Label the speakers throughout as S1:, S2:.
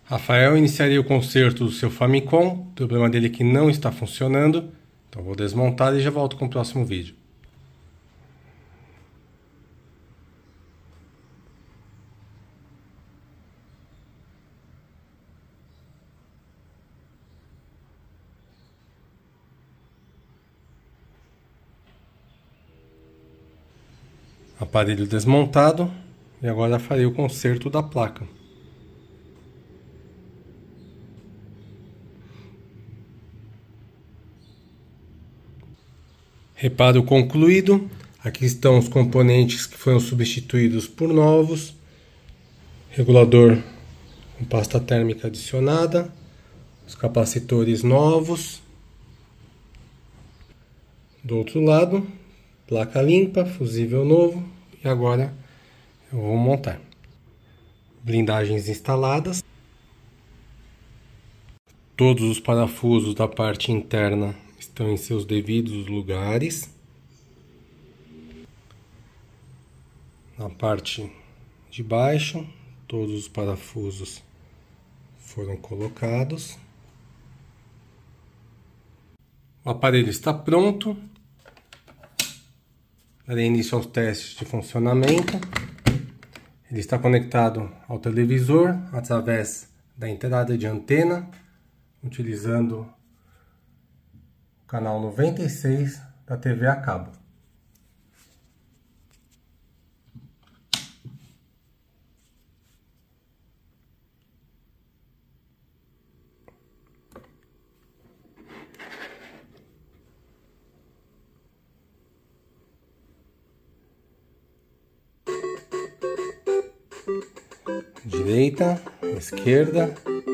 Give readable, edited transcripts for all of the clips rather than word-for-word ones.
S1: Rafael iniciaria o conserto do seu Famicom, o problema dele é que não está funcionando, então vou desmontar e já volto com o próximo vídeo. Aparelho desmontado e agora farei o conserto da placa. Reparo concluído. Aqui estão os componentes que foram substituídos por novos. Regulador com pasta térmica adicionada. Os capacitores novos. Do outro lado, placa limpa, fusível novo. E agora eu vou montar. Blindagens instaladas. Todos os parafusos da parte interna estão em seus devidos lugares. Na parte de baixo, todos os parafusos foram colocados. O aparelho está pronto. Darei início aos testes de funcionamento. Ele está conectado ao televisor através da entrada de antena, utilizando o canal 96 da TV a cabo. Direita, esquerda.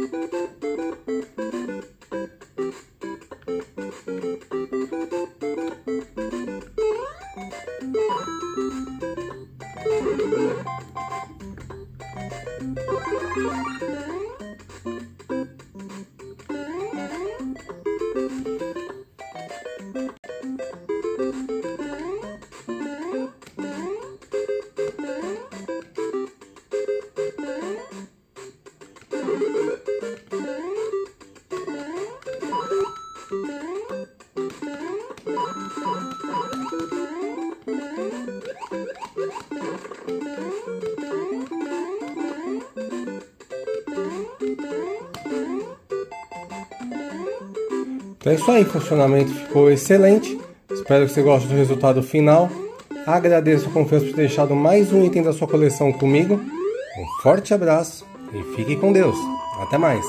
S1: Então é isso aí, o funcionamento ficou excelente. Espero que você goste do resultado final. Agradeço a confiança por ter deixado mais um item da sua coleção comigo. Um forte abraço e fique com Deus. Até mais!